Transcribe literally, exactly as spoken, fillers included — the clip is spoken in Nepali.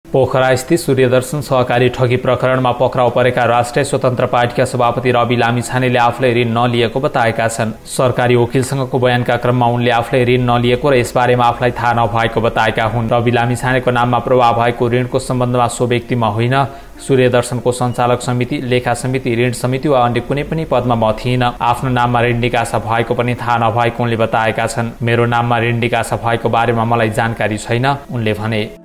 पोखरा स्थित सूर्यदर्शन सहकारी ठगी प्रकरणमा पक्राउ परेका राष्ट्रिय स्वतन्त्र पार्टीका सभापति रवि लामिछानेले आफूले ऋण नलिएको बताएका छन्। सरकारी वकिलसँगको बयानका क्रममा उनले आफूले ऋण नलिएको र यसबारेमा आफूलाई थाहा नभएको बताएका हुन्। रवि लामिछानेको नाममा प्रभाव भएको ऋणको सम्बन्धमा सो व्यक्तिमा होइन, सूर्यदर्शनको सञ्चालक समिति, लेखा समिति, ऋण समिति वा अन्य कुनै पनि पदमा म थिइनँ। आफ्नो नाममा ऋण निकासा भएको पनि थाहा नभएको उनले बताएका छन्। मेरो नाममा ऋण निकासा भएको बारेमा मलाई जानकारी छैन, उनले भने।